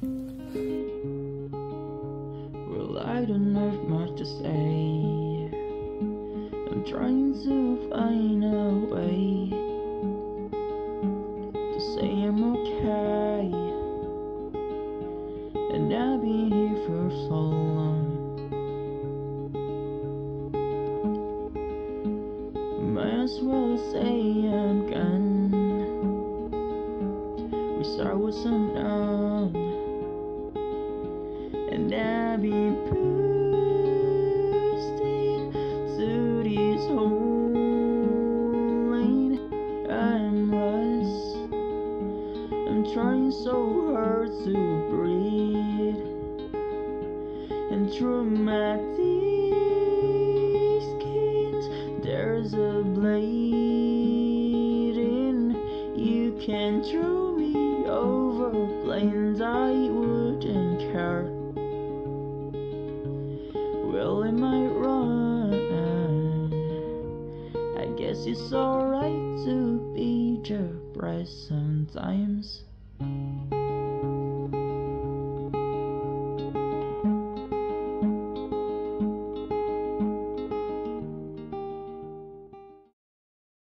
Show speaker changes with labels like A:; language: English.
A: Well, I don't have much to say. I'm trying to find a way to say I'm okay. And I've been here for so long. Might as well say I'm gone. We start with some unknown. And I've been pushed into this whole lane. I'm lost. I'm trying so hard to breathe. And through my thick skin, there's a bleeding. You can throw me over planes, I wouldn't care. Well, am I wrong? I guess it's alright to be depressed sometimes.